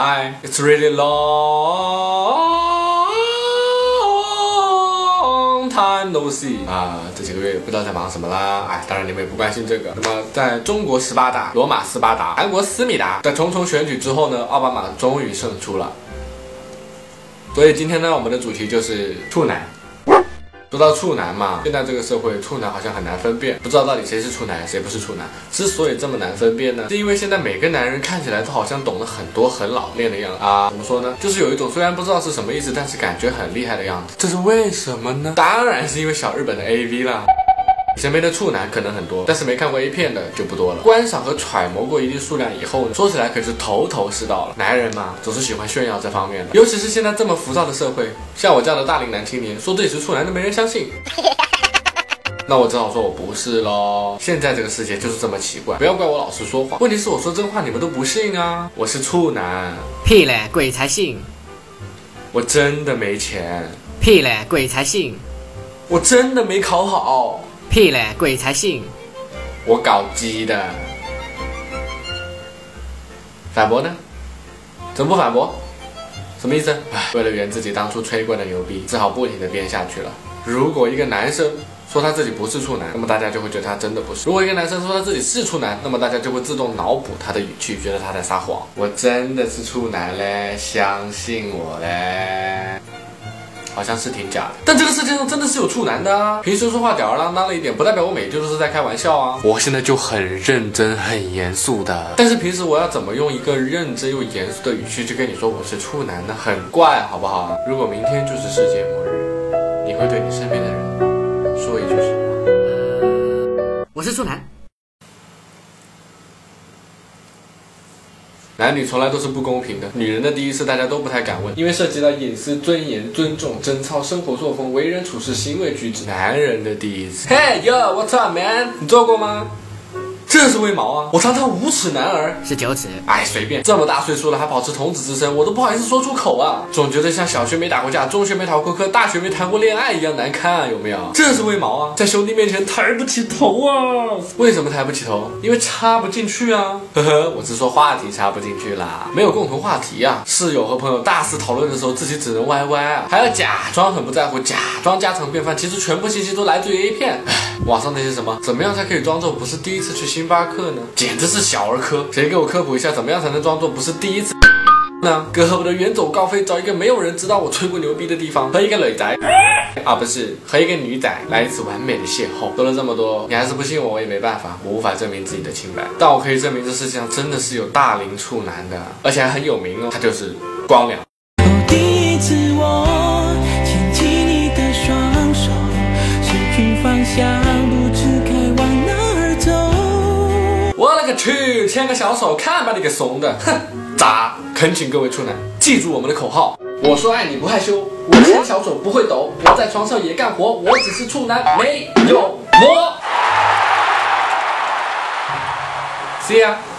Hi, it's really long time no see 啊，这几个月也不知道在忙什么啦。哎，当然你们也不关心这个。那么，在中国斯巴达、罗马斯巴达、韩国思密达在重重选举之后呢，奥巴马终于胜出了。所以今天呢，我们的主题就是处男。说到处男嘛，现在这个社会处男好像很难分辨，不知道到底谁是处男谁不是处男。之所以这么难分辨呢，是因为现在每个男人看起来都好像懂得很多很老练的样子啊。怎么说呢？就是有一种虽然不知道是什么意思，但是感觉很厉害的样子。这是为什么呢？当然是因为小日本的 AV 啦。身边的处男可能很多，但是没看过 A 片的就不多了。观赏和揣摩过一定数量以后呢，说起来可是头头是道了。男人嘛，总是喜欢炫耀这方面的，尤其是现在这么浮躁的社会，像我这样的大龄男青年，说自己是处男都没人相信。那我只好说我不是咯。现在这个世界就是这么奇怪，不要怪我老是说谎。问题是我说真话你们都不信啊。我是处男。 屁嘞，鬼才信。 我真的没钱。 屁嘞，鬼才信。 我真的没考好。 屁嘞，鬼才信！ 我搞基的。反驳呢？怎么不反驳？什么意思？为了圆自己当初吹过的牛逼，只好不停的编下去了。如果一个男生说他自己不是处男，那么大家就会觉得他真的不是；如果一个男生说他自己是处男，那么大家就会自动脑补他的语气，觉得他在撒谎。我真的是处男嘞，相信我嘞。好像是挺假的，但这个世界上真的是有处男的啊！平时说话吊儿郎当了一点，不代表我每句都是在开玩笑啊！我现在就很认真、很严肃的，但是平时我要怎么用一个认真又严肃的语气去跟你说我是处男呢？很怪，好不好？如果明天就是世界末日，你会对你身边的人说一句什么？ 我是处男。 男女从来都是不公平的，女人的第一次大家都不太敢问，因为涉及到隐私、尊严、尊重、贞操、生活作风、为人处事、行为举止。男人的第一次 ，Hey yo, what's up, man？ 你做过吗？这是为毛啊！我堂堂无耻男儿是9尺。 哎，随便，这么大岁数了还保持童子之身，我都不好意思说出口啊！总觉得像小学没打过架，中学没逃过课，大学没谈过恋爱一样难看啊，有没有？这是为毛啊！在兄弟面前抬不起头啊！为什么抬不起头？因为插不进去啊！呵呵，我是说话题插不进去啦，没有共同话题啊！室友和朋友大肆讨论的时候，自己只能歪歪啊，还要假装很不在乎，假装家常便饭，其实全部信息都来自于 A 片。网上那些什么，怎么样才可以装作不是第一次去星巴克呢？简直是小儿科！谁给我科普一下，怎么样才能装作不是第一次呢？哥恨不得远走高飞，找一个没有人知道我吹过牛逼的地方，和一个女仔啊，不是和一个女仔来一次完美的邂逅。说了这么多，你还是不信我，我也没办法，我无法证明自己的清白。但我可以证明这世界上真的是有大龄处男的，而且还很有名哦，他就是光良。 第一次我牵起你的双手，失去方向，不知该往哪儿走。 我勒个去，牵个小手，看把你给怂的，哼，渣！恳请各位处男记住我们的口号：我说爱你不害羞，我牵小手不会抖，我在床上也干活，我只是处男，没有魔。See ya。